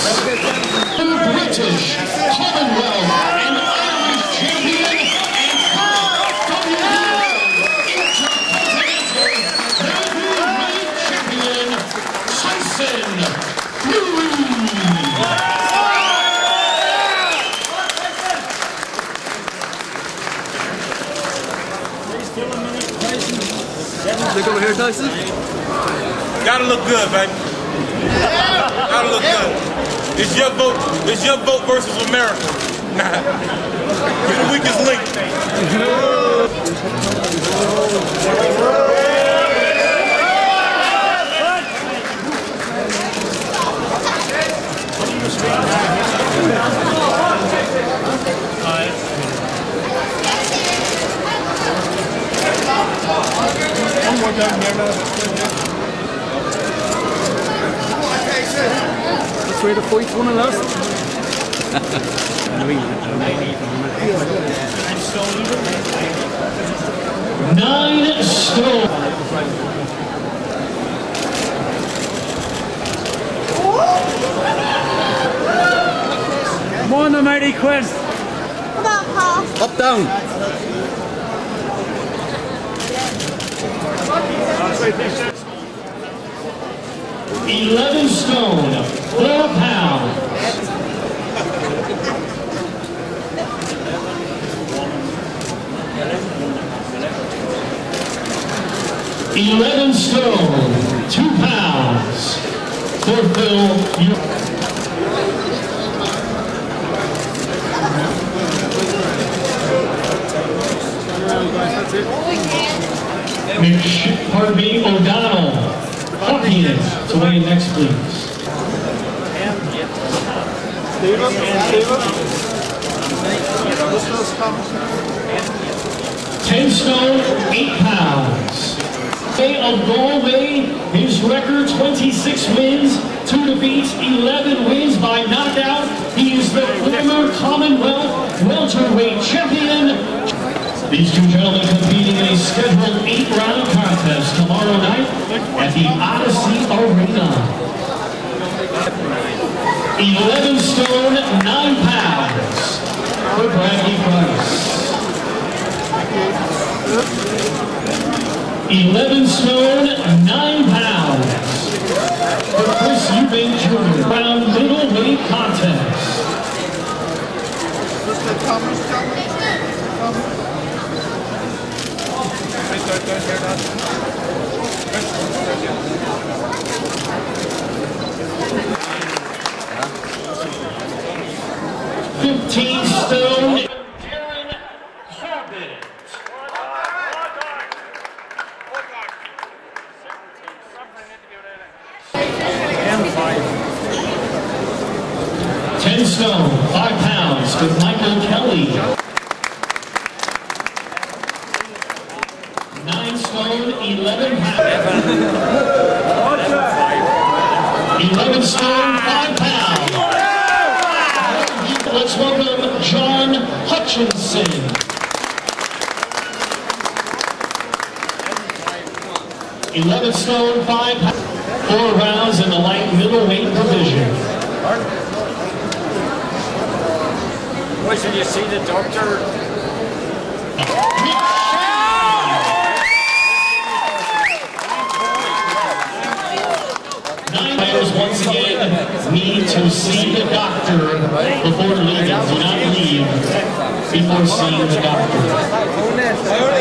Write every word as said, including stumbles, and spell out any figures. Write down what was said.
the British, Commonwealth, and Irish champion, and Intercontinental Heavyweight champion, Tyson. Look over here, Tyson. Gotta look good, baby. Gotta look good. It's your vote. It's your vote versus America. Nah. You're the weakest link. One more down there now. That's where the fight's won and lost. Nine stone. Come on, the mighty Quinn. Come on, Paul. Up, down. Eleven stone, four pounds. Eleven stone, two pounds. For Phill, you. McShane, pardon me, O'Donnell. Haughian, to weigh in next, please. Stephen, Stephen. Ten stone, eight pounds. Day of Galway, his record twenty-six wins, two defeats, eleven wins by knockout. He is the former Commonwealth welterweight champion. These two gentlemen competing in a scheduled eight-round contest tomorrow night at the Odyssey Arena. Eleven stone, nine pounds for Bradley Pryce. Eleven stone, nine pounds for Chris Eubank Junior Round middleweight contest. Fifteen stone, Darren, Corbett. Ten stone, five pounds with Michael Kelly. Nine stone, eleven pounds. Eleven stone, five pounds. Let's welcome John Hutchinson. Eleven stone, five pounds. Four rounds in the light middleweight division. Boys, did you see the doctor? Nine players once again need to see the doctor before leaving. Do not leave before seeing the doctor.